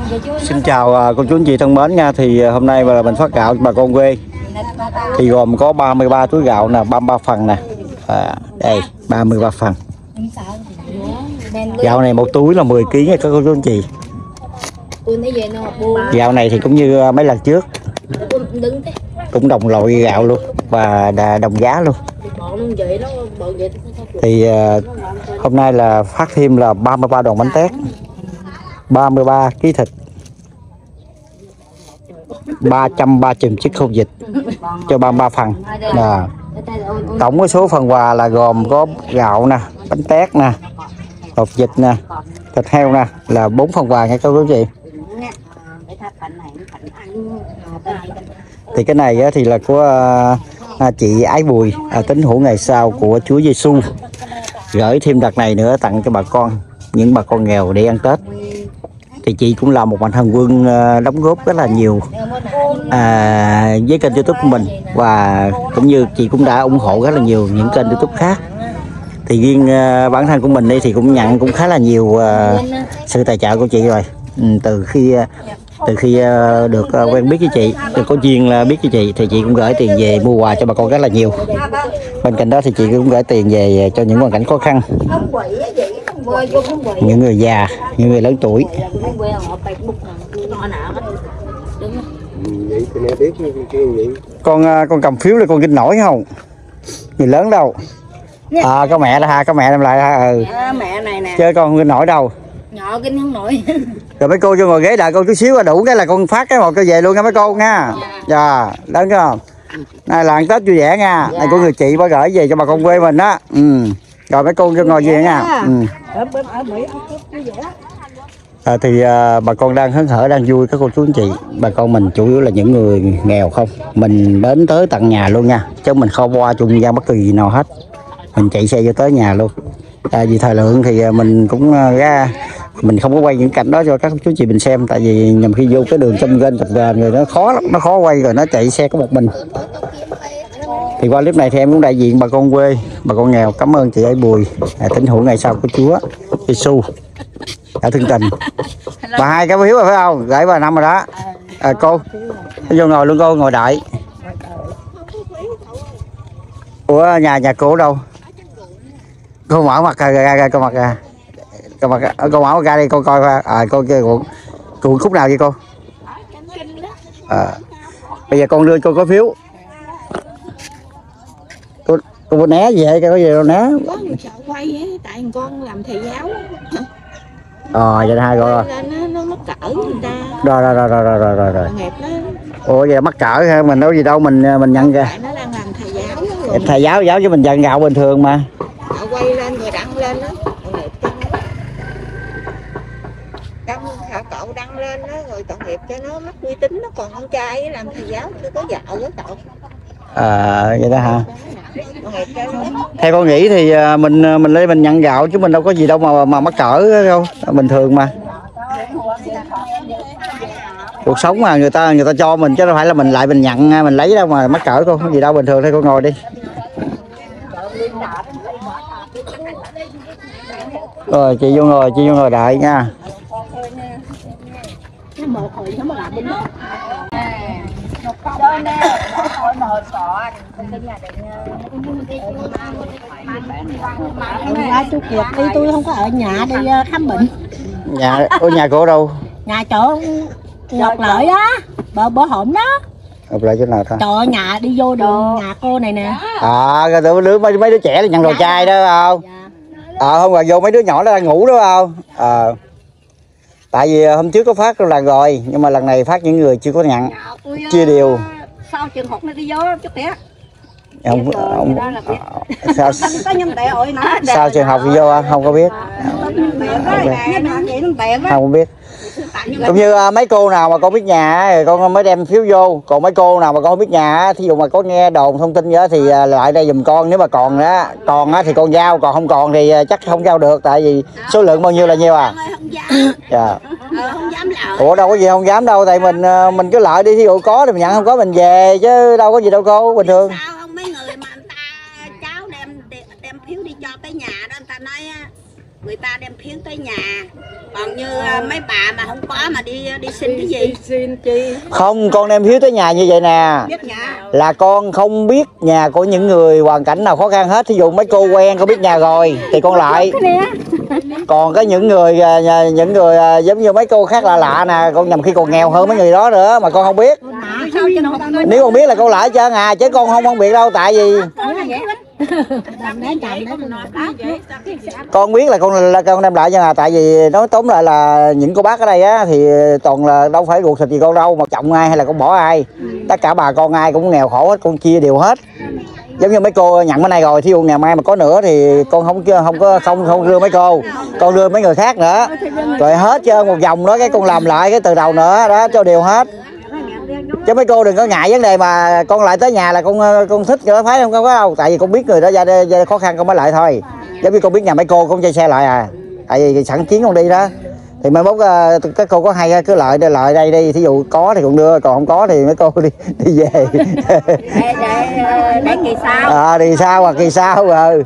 Xin chào cô chú anh chị thân mến nha. Thì hôm nay là mình phát gạo cho bà con quê. Thì gồm có 33 túi gạo nè, 33 phần nè. Đây 33 phần. Gạo này một túi là 10 kg nha các cô chú anh chị. Gạo này thì cũng như mấy lần trước, cũng đồng loại gạo luôn và đồng giá luôn. Thì hôm nay là phát thêm là 33 đòn bánh tét, 33 kg thịt, 330 chiếc khâu vịt cho 33 phần. Tổng cái số phần quà là gồm có gạo nè, bánh tét nè, hột vịt nè, thịt heo nè, là 4 phần quà nha các quý vị. Thì cái này thì là của chị Ái Bùi, tín hữu ngày sau của Chúa Giêsu, gửi thêm đợt này nữa tặng cho bà con, những bà con nghèo để ăn Tết. Thì chị cũng là một mạnh thường quân đóng góp rất là nhiều với kênh YouTube của mình, và cũng như chị cũng đã ủng hộ rất là nhiều những kênh YouTube khác. Thì riêng bản thân của mình đây thì cũng nhận cũng khá là nhiều sự tài trợ của chị rồi. Từ khi được quen biết với chị, được có duyên biết với chị, thì chị cũng gửi tiền về mua quà cho bà con rất là nhiều. Bên cạnh đó thì chị cũng gửi tiền về cho những hoàn cảnh khó khăn, những người già, những người lớn tuổi. Con cầm phiếu là con kinh nổi không? Người lớn đâu? Có mẹ đó ha, có mẹ đem lại ha. Mẹ này nè. Chơi con không kinh nổi đâu. Nhỏ kinh không nổi. Rồi mấy cô cho ngồi ghế đợi con chút xíu là đủ cái là con phát cái hộp cho về luôn nha mấy cô nha. Dạ, lớn không? Này là ăn Tết vui vẻ nha. Này của người chị bà gửi về cho bà con quê mình đó. Rồi mấy cô cho ngồi về nha. Thì bà con đang hớn hở, đang vui các cô chú anh chị. Bà con mình chủ yếu là những người nghèo không. Mình đến tới tận nhà luôn nha, chứ mình không qua trung gian bất kỳ gì nào hết. Mình chạy xe vô tới nhà luôn. Vì thời lượng thì mình cũng ra, mình không có quay những cảnh đó cho các chú chị mình xem, tại vì nhằm khi vô cái đường trong gênh cặp gền rồi nó khó lắm, nó khó quay, rồi nó chạy xe có một mình. Thì qua clip này thì em cũng đại diện bà con quê, bà con nghèo, cảm ơn chị Ái Bùi, tín hữu ngày sau của Chúa Giêsu đã thương tình. Bà hai cái phiếu rồi phải không? Gửi bà năm rồi đó. Cô vô ngồi luôn, cô ngồi đợi. Ủa nhà cô đâu? Cô mở mặt ra, cô mở ra đi, cô coi cô kia cụ khúc nào vậy cô? Bây giờ con đưa cô có phiếu. Cô né gì vậy? Có gì đâu né? Sợ quay ấy, tại con làm thầy giáo. Vậy hai rồi. Nó mắc cỡ người ta. Rồi. Ủa vậy mắc cỡ ha, mình đâu gì đâu, mình nhận ra. Nó đang làm thầy giáo. Thầy giáo chứ mình dần gạo bình thường mà. Quay lên rồi đăng lên đó. Cậu đăng lên đó rồi tội nghiệp cho nó mất uy tín, nó còn con trai làm thầy giáo chưa có vợ đó cậu. Vậy đó hả? Theo con nghĩ thì mình lên mình nhận gạo chứ mình đâu có gì đâu mà mắc cỡ đâu, bình thường mà. Cuộc sống mà người ta cho mình chứ đâu phải là mình lại mình nhận mình lấy đâu mà mắc cỡ, cô không gì đâu, bình thường thôi. Cô ngồi đi. Rồi chị vô ngồi đợi nha. Chú Kiệt đi, tôi không có ở nhà đi khám bệnh. Nhà cô đâu? Nhà chỗ Ngọc Lợi đó, bữa hổm đó. Ngọc Lợi chỗ nào ta? Trời ơi, nhà đi vô đường nhà cô này nè. Rồi mấy đứa trẻ là nhận đồ chai đó không? Không, rồi vô mấy đứa nhỏ nó đang ngủ đó không? Tại vì hôm trước có phát lần rồi, nhưng mà lần này phát những người chưa có nhận, chia đều. Sao trường học nó đi vô chút tía? Sao trường học đi vô không có biết. Không biết. Cũng như mấy cô nào mà con biết nhà thì con mới đem phiếu vô, còn mấy cô nào mà con không biết nhà, thí dụ mà có nghe đồn thông tin đó thì lại đây giùm con. Nếu mà còn thì con giao, còn không còn thì chắc không giao được, tại vì số lượng bao nhiêu là nhiêu à. Dạ. Ủa đâu có gì không dám đâu, tại mình cứ lợi đi, thí dụ có thì mình nhận, không có mình về chứ đâu có gì đâu cô, bình thường. Sao không mấy người mà người ta cháu đem phiếu đi cho tới nhà đó, người ta nói người ta đem phiếu tới nhà Còn như mấy bà mà không có mà đi xin cái gì? Xin chi? Không, con đem phiếu tới nhà như vậy nè. Biết nhà. Là con không biết nhà của những người hoàn cảnh nào khó khăn hết. Thí dụ mấy cô quen con biết nhà rồi thì con lại. Còn có những người giống như mấy cô khác là lạ nè, con nhầm khi còn nghèo hơn mấy người đó nữa mà con không biết. Nếu con biết là con lại trơn à, chứ con không biết đâu, tại vì con biết là con đem lại, nhưng mà tại vì nói tóm lại là những cô bác ở đây á thì toàn là đâu phải ruột thịt gì con đâu, mà chồng ai hay là con bỏ ai, tất cả bà con ai cũng nghèo khổ hết, con chia đều hết. Giống như mấy cô nhận bên này rồi, thí dụ ngày mai mà có nữa thì con không đưa mấy cô, con đưa mấy người khác nữa, rồi hết trơn một vòng đó cái con làm lại cái từ đầu nữa đó cho đều hết. Chứ mấy cô đừng có ngại vấn đề mà con lại tới nhà là con thích cái đó phải không, có đâu, tại vì con biết người đó gia khó khăn con mới lại thôi. Giống như con biết nhà mấy cô con chạy xe lại à, tại vì sẵn chiến con đi đó thì mai mốt các cô có hay cứ lại đây đi, thí dụ có thì con đưa, còn không có thì mấy cô đi về Để kỳ sau. đi sau hoặc kỳ sau rồi.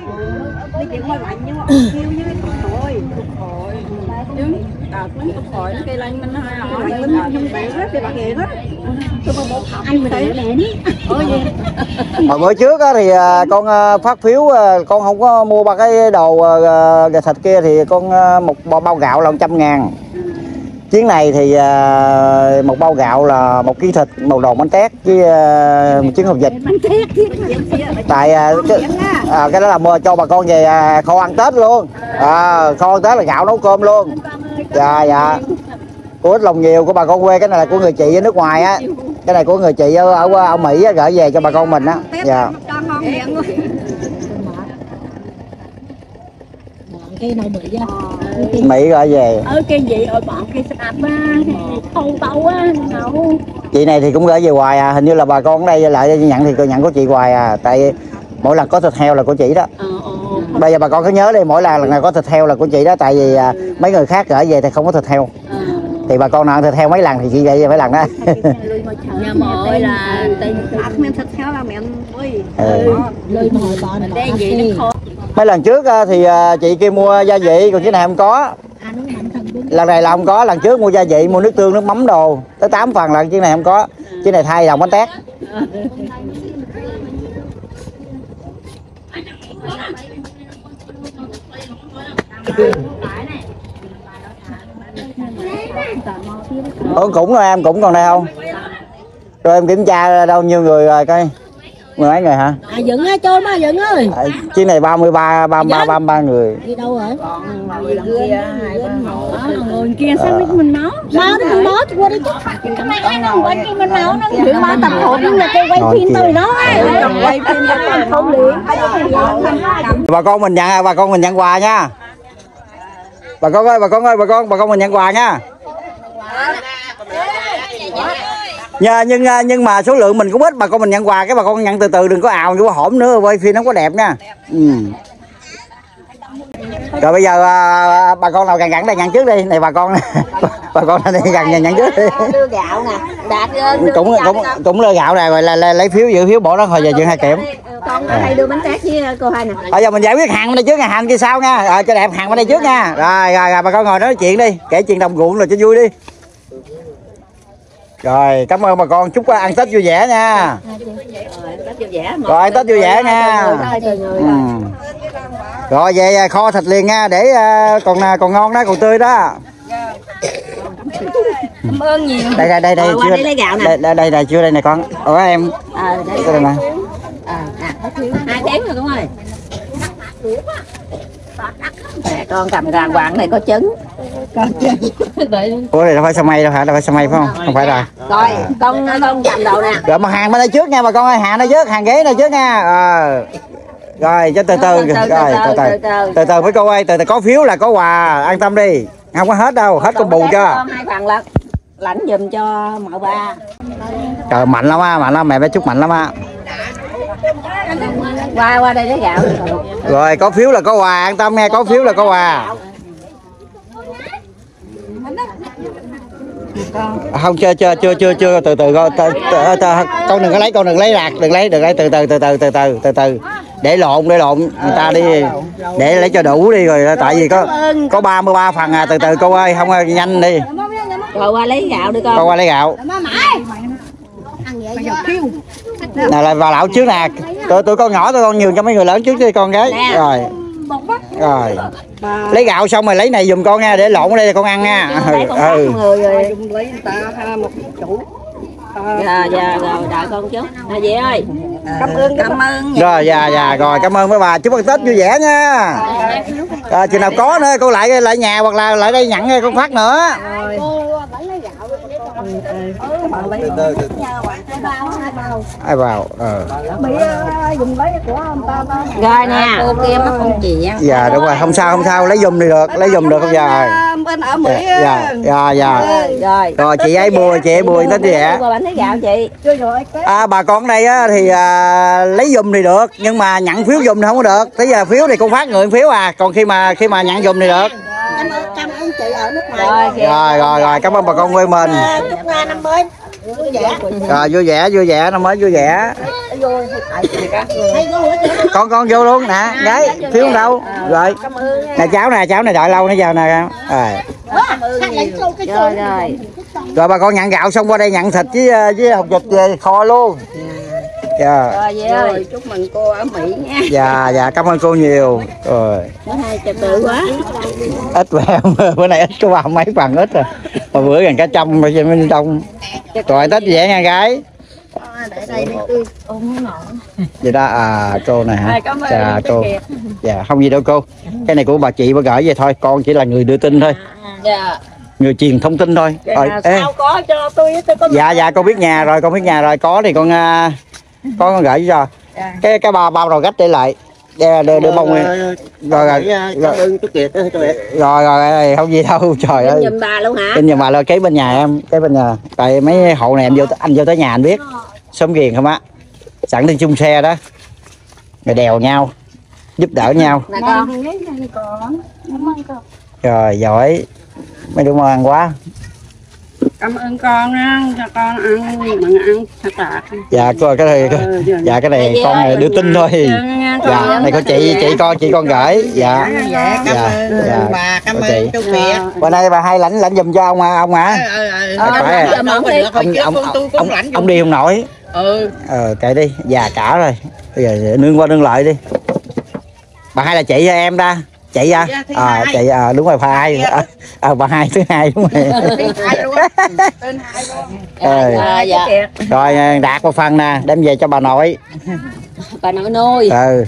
Hồi bữa trước thì con phát phiếu, con không có mua ba cái đồ gà thịt kia thì con một bao gạo là 100.000. Chuyến này thì một bao gạo là 1 kg thịt, một đồ bánh tét với một trứng hộp vịt. Tại cái đó là mua cho bà con về kho ăn Tết luôn. Kho ăn Tết là gạo nấu cơm luôn. Dạ. Của ít lòng nhiều của bà con quê, cái này là của người chị ở nước ngoài á. Cái này của người chị ở Mỹ á, gửi về cho bà con mình á. Dạ. Cây này bự ra. Mỹ gửi về. Cây gì rồi bọn cây sạp á, thâu tâu á, nấu. Chị này thì cũng gửi về hoài à, hình như là bà con ở đây lại nhận thì nhận của chị hoài à, tại mỗi lần có thịt heo là của chị đó. Bây giờ bà con cứ nhớ đi, mỗi lần nào có thịt heo là của chị đó, tại vì mấy người khác gửi về thì không có thịt heo. Thì bà con nào thịt heo mấy lần thì chị vậy mấy lần đó. Nhà mồi là men thịt heo là men ơi. Mấy lần trước thì chị kia mua gia vị, còn cái này không có. Lần này là không có, lần trước mua gia vị, mua nước tương, nước mắm đồ tới 8 phần lần, chứ này không có. Chứ này thay lòng bánh tét. Cũng rồi em, cũng còn đây không? Rồi em kiểm tra đâu nhiêu người rồi coi. 10 mấy người hả? Dựng á, trôn á, dựng ơi. Chiếc này 33 người. Đi đâu rồi? Người kia sao mình nấu? Máu đi mình bó qua đi chứ. Cái này ai đâu quay phim mình nấu nó chuyện máu tập hộp nhưng mà quay phim từ nó quay phim không liền. Bà con mình nhận quà nha. Bà con ơi, bà con mình nhận quà nha. Nhưng mà số lượng mình cũng ít, bà con mình nhận quà cái bà con nhận từ từ, đừng có ào như có hổm nữa, quay phim nó có đẹp nha. Rồi bây giờ bà con nào gần đây nhận trước đi, này bà con này gần nhận trước đi. Đưa gạo nè, Đạt cũng lơ gạo này rồi lấy phiếu giữ phiếu bỏ đó hồi giờ chưa hai kiểm. Con hay đưa bánh tét với cô hai nè. Bây giờ mình giải quyết hàng bên đây trước nha, hàng kia sau nha. Rồi cho đẹp hàng bên đây trước nha. Rồi bà con ngồi nói chuyện đi, kể chuyện đồng ruộng rồi cho vui đi. Rồi cảm ơn bà con, chúc ăn Tết vui vẻ nha. Rồi ăn Tết vui vẻ nha. Rồi về kho thịt liền nha, để còn ngon đó, còn tươi đó. Cảm ơn nhiều. Đây chưa lấy gạo nè. Đây chưa đây nè con. Em. Đây nè. 2 kg rồi con ơi. Con cầm gà quạng này có trứng. Ủa này đâu phải sao may đâu hả? Đâu phải sao may phải không? Không phải rồi. Rồi con cầm đầu nè. Rồi mà hàng bên đây trước nha bà con ơi, hàng đây trước, hàng ghế này trước nha. Rồi cho từ từ với cô ơi, từ từ có phiếu là có quà, an tâm đi. Không có hết đâu, hết con bù cho. 2 phần lận. Lãnh giùm cho mợ ba. Trời mạnh lắm á, mẹ bé Trúc mạnh lắm á. Qua đây lấy gạo. Rồi có phiếu là có quà, an tâm nghe, có phiếu là có quà. Không chưa từ con đừng có lấy, con đừng lấy rạc, đừng lấy từ từ. để lộn người ta đi để lấy cho đủ đi rồi, tại vì có 33 phần à, từ từ cô ơi, không nhanh đi. Rồi qua lấy gạo đi con. Con qua lấy gạo. Này là lão trước nè, tụi con nhỏ tụi con nhường cho mấy người lớn trước đi con gái. Rồi lấy gạo xong rồi lấy này giùm con nha, để lộn ở đây con ăn nha. Dạ rồi đợi con chút. Dì ơi. Cảm ơn. Rồi rồi cảm ơn mấy bà, chúc ăn Tết vui vẻ nha. Chừng nào có nữa cô lại nhà hoặc là lại đây nhận con Phát nữa. Ai vào rồi nè cô kia mất con chị. Dạ đúng rồi, không sao lấy giùm thì được, không giờ. Bên ở Mỹ. Rồi chị ấy bùi Tết vui vẻ. Bánh gạo chị. Bà con đây á, thì lấy giùm thì được, nhưng mà nhận phiếu giùm thì không có được. Tới giờ phiếu thì con Phát người phiếu à, còn khi mà nhận giùm thì được. Cảm ơn chị ở nước ngoài. Rồi cảm ơn bà con quê mình. Chúc năm mới vui vẻ. Rồi vui vẻ năm mới vui vẻ. Con vô luôn nè gái, phiếu đâu rồi nè, cháu này đợi lâu nãy giờ nè. Rồi bà con nhận gạo xong qua đây nhận thịt với hột vịt về kho luôn. Rồi chúc mừng cô ở Mỹ nha. Dạ cảm ơn cô nhiều. Rồi Hai trật tự quá. ít bữa nay ít có 30 mấy phần ít rồi, mà bữa gần cả trăm mà bên đông. Rồi Tết vẻ nha gái. Vậy đó cô này hả? Chà cô. Dạ không gì đâu cô, cái này của bà chị bà gửi về thôi, con chỉ là người đưa tin thôi. Người truyền thông tin thôi. Rồi sao có cho tôi có. Dạ con biết nhà rồi, có thì con gửi cho cái bao rồi gách để lại đưa bông rồi không gì đâu. Trời ơi, giùm bà luôn hả? tin giùm bà luôn, kế bên nhà em, tại mấy hộ này anh vô tới nhà anh biết xóm Ghiền không á, sẵn đi chung xe đó rồi đèo nhau giúp đỡ nhau. Rồi giỏi, mấy đứa ăn quá. Cảm ơn con á, cho con ăn mừng ăn thật là. Dạ cô cái này con này đưa tin thôi. Dạ này có chị con gửi. Dạ bà, cảm ơn chú Việt. Bữa nay bà hay lãnh giùm cho ông hả? Ông đi không nổi. Kệ đi, già cả rồi, bây giờ nương qua nương lại đi. Bà hai là chị hay em ta? Chị à? Chị đúng rồi, phải bà hai thứ hai đúng rồi. Rồi đạt một phần nè, đem về cho bà nội. Bà nội nuôi.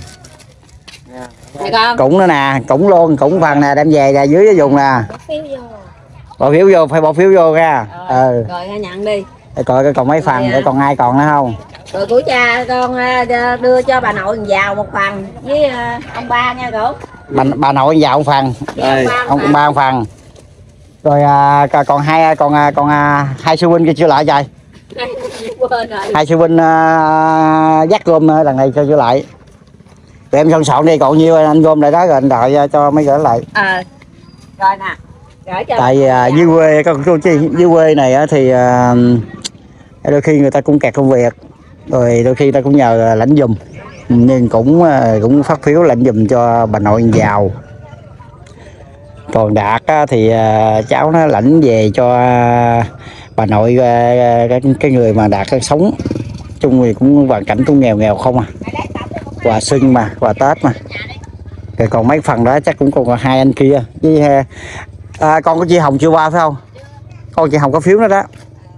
Cũng nữa nè, cũng phần nè, đem về là dưới cái vùng nè. Bỏ phiếu vô, phải bỏ phiếu vô nha. Rồi nhận đi. Coi còn mấy phần, còn ai còn nữa không? Rồi của cha con đưa cho bà nội vào một phần với ông ba nha cậu. Bà nội vào một phần, ông ba một phần. Rồi còn hai sư huynh kia chưa lại trời. Hai sư huynh dắt gom lần này cho chưa lại. Tụi em soạn đi, còn nhiêu anh gom lại đó rồi anh đợi cho mấy gửi lại. Rồi nè. Tại dưới quê các cô chị, dưới quê này thì đôi khi người ta cũng kẹt công việc, rồi đôi khi ta cũng nhờ lãnh giùm, nhưng cũng phát phiếu lãnh giùm cho bà nội giàu. Còn Đạt thì cháu nó lãnh về cho bà nội, cái người mà Đạt sống chung thì cũng hoàn cảnh cũng nghèo không à, quà xuân mà, quà Tết mà. Rồi còn mấy phần đó chắc cũng còn hai anh kia với con của chị Hồng chưa qua phải không? Con chị Hồng có phiếu nữa đó.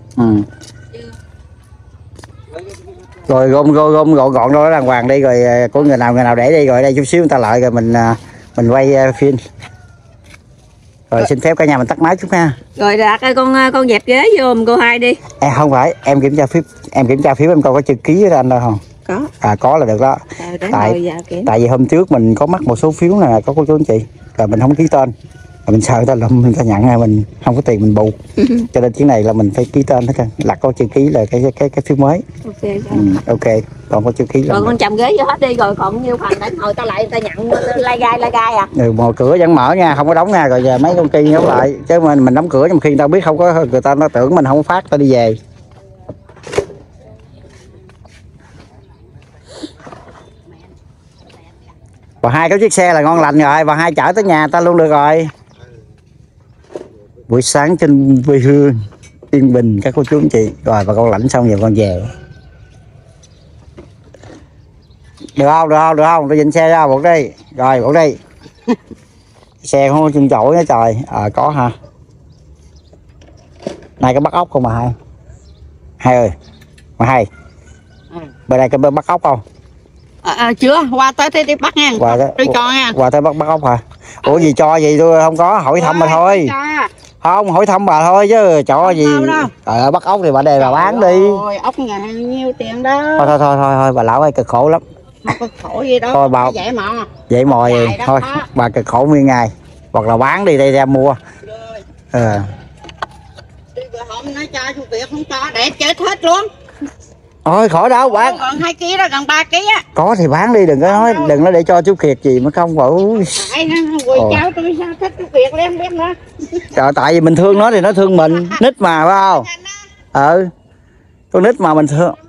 Rồi gom gọn đó đàng hoàng đi, rồi có người nào để đi, rồi đây chút xíu người ta lại rồi mình quay phim. Rồi xin phép cả nhà mình tắt máy chút nha. Rồi Đạt ơi, con dẹp ghế vô cô hai đi. Không phải, em kiểm tra phiếu em coi có chữ ký ở anh đâu không? Có. Có là được đó. Tại vì hôm trước mình có mắc một số phiếu nè, có cô chú anh chị, rồi mình không ký tên. Rồi mình sợ người ta lụm, người ta nhận mình không có tiền mình bù. Cho nên chuyến này là mình phải ký tên hết trơn. Là có chữ ký là cái phiếu mới. Ok. Còn có chữ ký là. Rồi con chầm ghế vô hết đi, rồi còn nhiêu phần để hồi ta lại người ta nhận lai gai à. Mở cửa vẫn mở nha, không có đóng nha, rồi giờ mấy con kia đóng lại. Chứ mình đóng cửa trong khi người ta biết không có, người ta nó tưởng mình không phát ta đi về. Bà Hai có chiếc xe là ngon lành rồi, bà Hai chở tới nhà ta luôn được rồi. Buổi sáng trên quê hương yên bình các cô chú anh chị. Rồi bà con lãnh xong giờ con về. Được không, tôi dịnh xe ra buộc đi. Rồi buộc đi. Xe không chân chổi nữa trời. Có ha. Này có bắt ốc không bà Hai? Hai ơi, bà Hai. Bên đây có bắt ốc không? Chưa, qua tới thế đi bắt nha. Tôi cho nha. Qua tới bắt ốc hả? Ủa gì cho gì tôi không có, hỏi thăm mà thôi. Không, hỏi thăm bà thôi chứ cho gì. Bắt ốc thì bà đề bà bán đi. Rồi, ốc ngày nhiêu tiền đó. Thôi bà lão ơi cực khổ lắm. Không cực khổ gì đâu. Thôi bà vậy mò gì thôi, bà cực khổ nguyên ngày. Hoặc là bán đi đây ra mua. Hôm nay cho chú Việt không cho để chết hết luôn. Thôi khỏi đâu bán. Còn 2 kg đó, gần 3 kg á. Có thì bán đi, đừng có nói, đừng nói để cho chú Kiệt gì mà không bảo. Quỳ cháu tôi sao thích chú Kiệt lên biết nữa. Trời, tại vì mình thương nó thì nó thương mình, nít mà phải không? Con nít mà mình thương.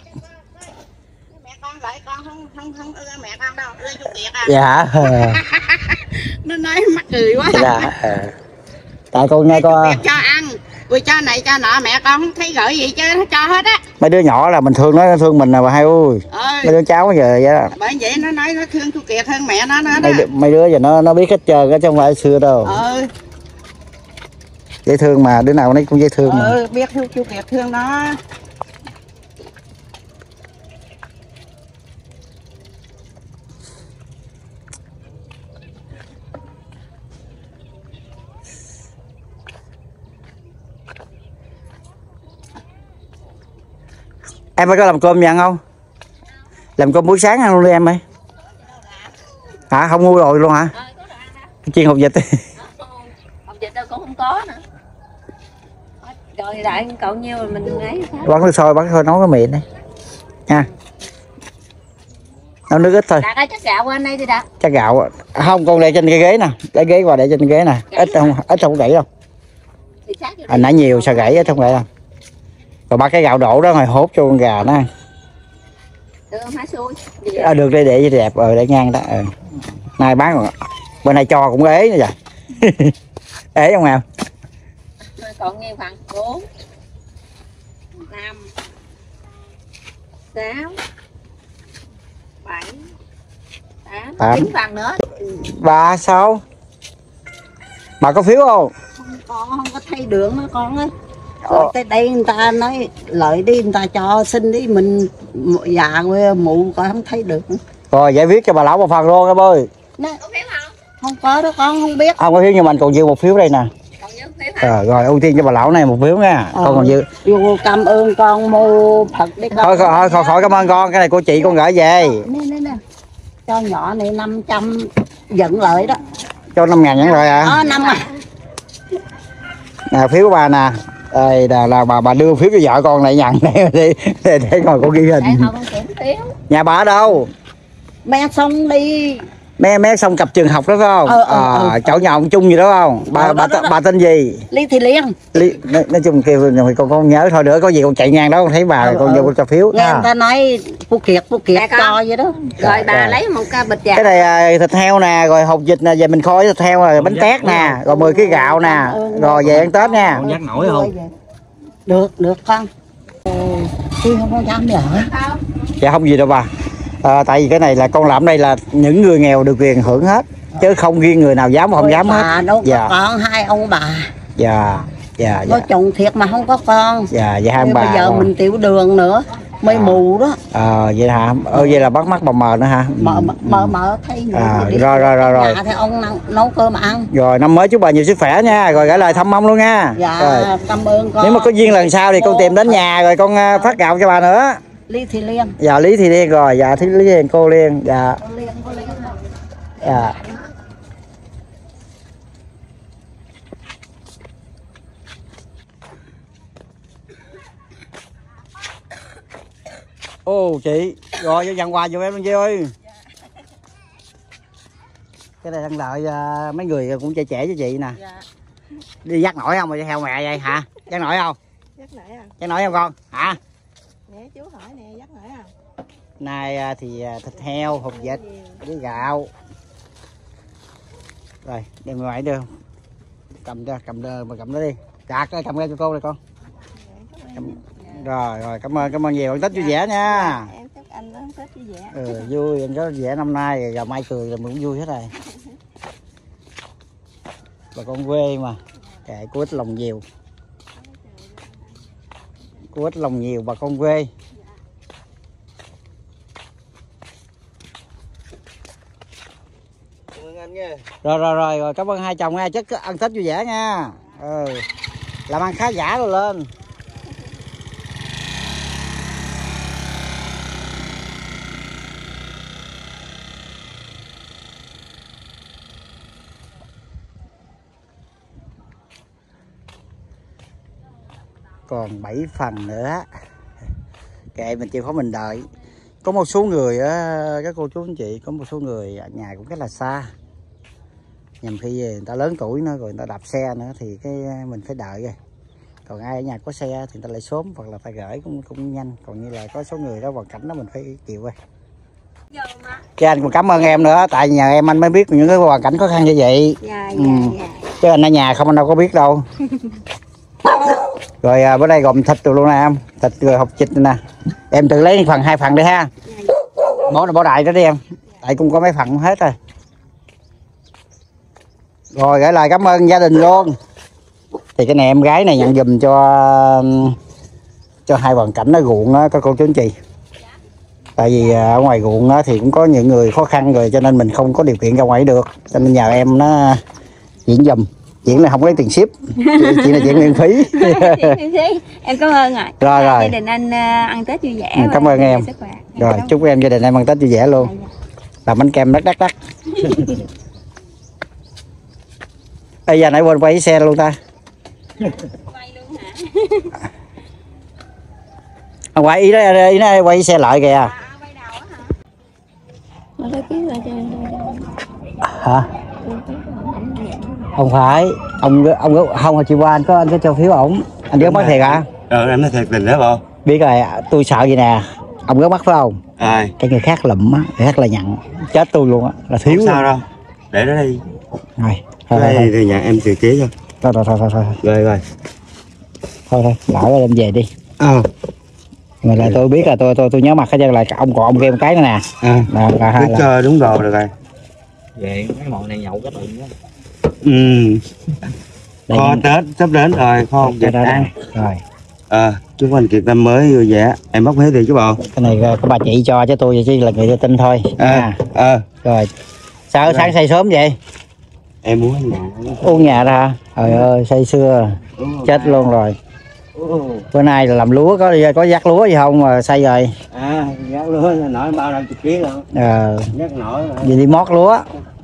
Mẹ con lại con không ưa mẹ con đâu, ưa chú Kiệt à. Dạ. Nó nói mắc cười quá. Dạ. Tại con nghe con cho ăn. Vì cho này cho nọ mẹ con không thấy gửi gì chứ nó cho hết á. Mấy đứa nhỏ là mình thương nó thương mình nè bà Hai ơi. Mấy đứa cháu bây giờ vậy đó. Bởi vậy nó nói nó thương chú Kiệt hơn mẹ nó nữa đó. Mấy đứa giờ nó biết hết trơn chứ không phải xưa đâu. Dễ thương mà, đứa nào nấy cũng dễ thương mà. Biết chú Kiệt thương nó. Em có làm cơm nhà ăn không? Làm cơm buổi sáng ăn luôn đi em ơi. Hả? Không mua rồi luôn hả? Chiên hột vịt. Hột vịt đâu cũng không có nữa. Rồi đại cậu nhiêu rồi mình ấy. Bắn nước sôi nấu cái miệng đây. Nha. Nấu nước ít thôi. Đặt chắc gạo qua đây đi đặt. Chắc gạo. Không, con để trên cái ghế nè. Lấy ghế qua để trên ghế nè. Ít không gãy đâu. Nãy nhiều sao gãy ít không gãy đâu. Rồi ba cái gạo đổ đó rồi hốt cho con gà nó ăn. Được đây để đẹp để ngang đó. Nay bán rồi. Bên này cho cũng ế nữa vậy. Ế không em? Còn nghe khoảng 4 5 6 7 8 9 phần nữa. Bà sao? Bà có phiếu không? Con không có thay đường đó con ơi. Tới đây người ta nói lợi đi, người ta cho xin đi, mình già mụ coi không thấy được. Rồi giải viết cho bà lão một phần luôn em ơi. Không có đó con không biết. Không có phiếu nhưng mình còn dư một phiếu đây nè. Rồi ưu tiên cho bà lão này một phiếu nha. Con còn dư. Vô cảm ơn con mô Phật đi con. Thôi khỏi cảm ơn con, cái này của chị con gửi về. Nè. Cho nhỏ này 500 dẫn lợi đó. Cho 5.000 dẫn lợi à? 5 à. Nè phiếu của bà nè. Đây là bà đưa phiếu cho vợ con lại nhận để ngồi con ghi hình. Nhà bà ở đâu? Mẹ xong đi. Mé xong cặp trường học đó phải không? Chỗ nhà ông Chung gì đó không? Bà tên gì? Lý Thị Liên. Nói chung kêu thì con nhớ thôi, nữa có gì con chạy ngang đó con thấy bà con vô cho phiếu. Nghe người ta nói Phú Kiệt cho vậy đó. Rồi bà lấy một cái bịch gạo. Cái này thịt heo nè, rồi hột vịt nè, về mình kho thịt heo rồi bánh tét nè, rồi 10 kg gạo nè, rồi về ăn Tết nha. Con dắt nổi không? Được con. Tôi không có dám nữa. Dạ không gì đâu bà. Tại vì cái này là con làm đây là những người nghèo được quyền hưởng hết, chứ không riêng người nào dám không dám hết. Đâu có con, 2 ông bà. Dạ. Có chồng thiệt mà không có con. Dạ hai ông bà. Bây giờ mình tiểu đường nữa, mới mù đó. Vậy hả? Vậy là bắt mắt bà mờ nữa hả? Mờ thấy người. Rồi. Thì ông nấu cơm ăn. Rồi năm mới chúc bà nhiều sức khỏe nha, rồi gửi lời thăm mong luôn nha. Dạ, rồi. Cảm ơn con. Nếu mà có duyên lần sau thì con tìm đến nhà rồi con phát gạo cho bà nữa. Lý Thị Liên. Dạ Lý Thị Liên rồi, dạ Lý Liên, cô Liên, dạ. Dạ. Ô chị, rồi cho dặn quà giùm em luôn chị ơi. Cái này đang đợi mấy người cũng trẻ cho chị nè. Đi dắt nổi không mà theo mẹ vậy hả? Dắt nổi không? Dắt nổi không con? Hả? Nè chú hỏi nè, dắt nổi không? Nay thì thịt heo, hột vịt với gạo. Rồi đem ngoài đưa cầm ra mà cầm nó đi chặt cái cầm ra cho cô này con. Rồi cảm ơn nhiều, ăn Tết vui vẻ nha. Em chúc anh ăn Tết vui vẻ. Vui, anh có vẻ năm nay rồi mai cười là mình cũng vui hết rồi. Bà con quê mà kệ, cô ít lòng nhiều, cô ít lòng nhiều bà con quê. Cảm ơn anh nha. Rồi cảm ơn hai chồng nha, chắc ăn Tết vui vẻ nha. Làm ăn khá giả rồi lên. Còn 7 phần nữa kệ mình chịu khó mình đợi. Có một số người á, các cô chú anh chị, có một số người ở nhà cũng rất là xa, nhằm khi về người ta lớn tuổi nữa rồi người ta đạp xe nữa thì cái mình phải đợi rồi. Còn ai ở nhà có xe thì người ta lại sớm hoặc là ta gửi cũng nhanh. Còn như là có số người đó hoàn cảnh đó mình phải chịu rồi. Cái anh cũng cảm ơn em nữa, tại nhờ em anh mới biết những cái hoàn cảnh khó khăn như vậy. Dạ. Chứ anh ở nhà không anh đâu có biết đâu. Rồi bữa đây gồm thịt rồi luôn nè em, thịt rồi hột vịt nè. Em tự lấy hai phần đi ha. Bỏ đại đó đi em, tại cũng có mấy phần hết rồi. Rồi gửi lời cảm ơn gia đình luôn. Thì cái này em gái này nhận giùm cho hai hoàn cảnh ở ruộng á, các cô chú anh chị. Tại vì ở ngoài ruộng á, thì cũng có những người khó khăn rồi cho nên mình không có điều kiện ra ngoài được. Cho nên nhờ em nó diễn giùm. Chuyện này không lấy tiền ship, chuyện này chuyện miễn phí. Em cảm ơn ạ. Rồi. Gia đình anh ăn Tết vui vẻ. Cảm ơn em. Rồi chúc em gia đình em ăn Tết vui vẻ luôn. Làm bánh kem đắt. Bây giờ nãy quên quay cái xe luôn ta. Ông quay ý nó quay cái xe lại kìa. Hả? Không phải, ông không chị qua anh có cho phiếu ổng. Anh biết bắt thiệt hả? Em nói thiệt tình đó bộ. Biết rồi, tôi sợ vậy nè. Ông có bắt phải không? Ai? Cái người khác lụm á, người khác là nhận. Chết tôi luôn á, là thiếu. Không sao đâu. Để đó đi. Rồi. Thì nhà em tự chế cho. Rồi. Thôi, lỡ đem về đi. Mà là tôi biết là tôi nhớ mặt hết trơn, là ông còn ông kia một cái nữa nè. Cứ cho đúng đồ được rồi. Về cái món này nhậu cái bụng đó. Kho Tết sắp đến rồi, kho Kiệt ăn. Rồi. Chúc anh Kiệt năm mới vui vẻ. Em bóc hết đi chứ bộ. Cái này có bà chị cho chứ tôi chỉ là người đưa tin thôi. Rồi. Sao sáng say sớm vậy? Em muốn nhà. Uống nhà ra. Trời ơi, say sưa. Chết luôn rồi. Bữa nay là làm lúa có dắt lúa gì không mà say rồi. Dắt lúa là nổi bao nhiêu chục ký luôn. Dắt nổi. Vì đi mót lúa.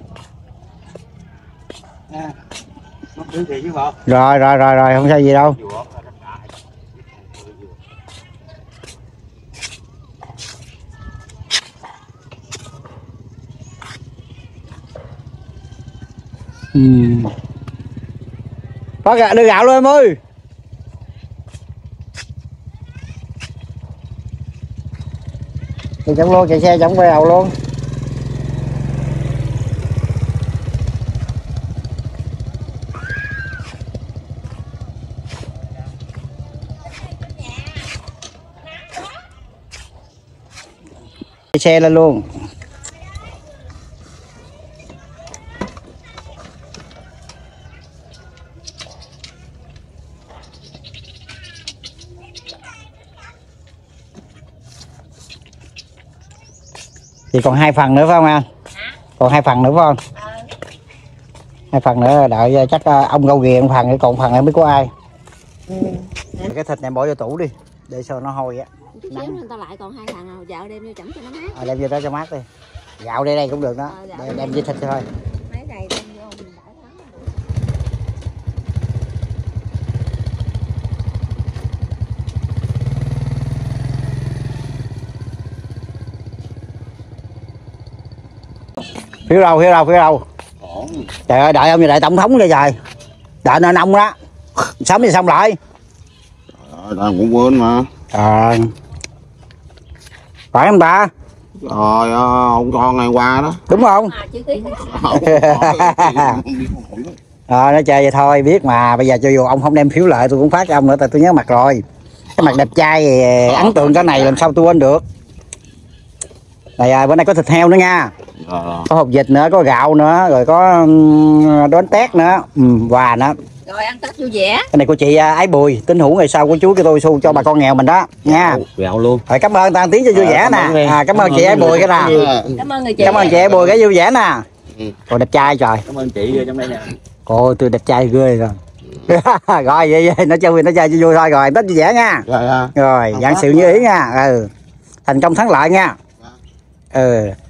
Mót thứ gì chứ bộ. Rồi, không sao gì đâu. Có đưa gạo luôn em ơi. Chạy chống luôn, chạy xe chống quay đầu luôn. Chạy xe lên luôn. Thì còn 2 phần nữa phải không anh? Còn 2 phần nữa phải không? 2 phần nữa đợi chắc ông gâu ghề một phần, còn phần này mới có ai. Cái thịt này bỏ vô tủ đi để sao nó hôi á. Chút xíu người ta lại còn 2 phần nào, dạo đem vô chẩm cho nó mát. Đem vô đó cho mát đi. Gạo đây cũng được đó. Đem với thịt thôi. Mấy ngày đem vô mình đãi lắm. Phiếu đâu. Trời ơi, đợi ông như đại tổng thống vậy trời. Đợi nó nông đó. Sớm thì xong lại. Đang cũng quên mà. Phải không ta? Rồi ông con này qua đó. Đúng không? Nói chơi vậy thôi, biết mà. Bây giờ cho dù ông không đem phiếu lại tôi cũng phát cho ông nữa, tại tôi nhớ mặt rồi. Cái mặt đẹp trai ấn tượng cái này làm sao tôi quên được. Này bữa nay có thịt heo nữa nha. Có hột vịt nữa, có gạo nữa, rồi có đốn tét nữa, quà nữa. Rồi ăn Tết vui vẻ. Cái này của chị Ái Bùi, tín hữu ngày sau của chú cho tôi xu cho bà con nghèo mình đó nha. Gạo luôn. Rồi cảm ơn Tăng Tiến cho vui vẻ nè. Cảm ơn chị Ái Bùi cái nè. Cảm ơn người chị. Cảm ơn chị Ái Bùi cái vui vẻ nè. Còn đẹp trai trời. Cảm ơn chị trong đây nè. Ôi tôi đẹp trai ghê rồi. Rồi vậy nó chơi cho vui thôi, rồi Tết vui vẻ nha. Rồi vạn sự như ý nha. Thành công thắng lợi nha.